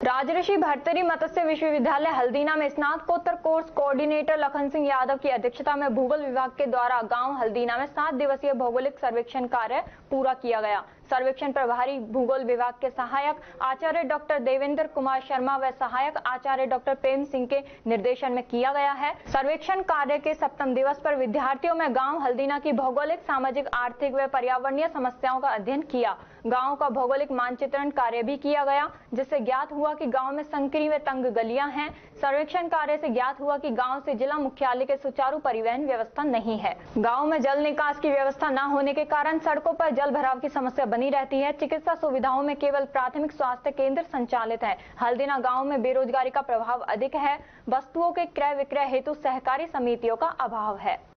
राजऋषि भर्तृहरि मत्स्य विश्वविद्यालय हल्दीना में स्नातकोत्तर कोर्स कोऑर्डिनेटर लखन सिंह यादव की अध्यक्षता में भूगोल विभाग के द्वारा गांव हल्दीना में 7 दिवसीय भौगोलिक सर्वेक्षण कार्य पूरा किया गया। सर्वेक्षण प्रभारी भूगोल विभाग के सहायक आचार्य डॉक्टर देवेंद्र कुमार शर्मा व सहायक आचार्य डॉक्टर प्रेम सिंह के निर्देशन में किया गया है। सर्वेक्षण कार्य के 7वें दिवस पर विद्यार्थियों में गांव हल्दीना की भौगोलिक, सामाजिक, आर्थिक व पर्यावरणीय समस्याओं का अध्ययन किया। गांव का भौगोलिक मानचित्रण कार्य भी किया गया, जिससे ज्ञात हुआ कि गांव में संकरी व तंग गलियां हैं। सर्वेक्षण कार्य से ज्ञात हुआ कि गांव से जिला मुख्यालय के सुचारू परिवहन व्यवस्था नहीं है। गांव में जल निकास की व्यवस्था न होने के कारण सड़कों पर जल भराव की समस्या बनी रहती है। चिकित्सा सुविधाओं में केवल प्राथमिक स्वास्थ्य केंद्र संचालित है। हल्दीना गांव में बेरोजगारी का प्रभाव अधिक है। वस्तुओं के क्रय विक्रय हेतु सहकारी समितियों का अभाव है।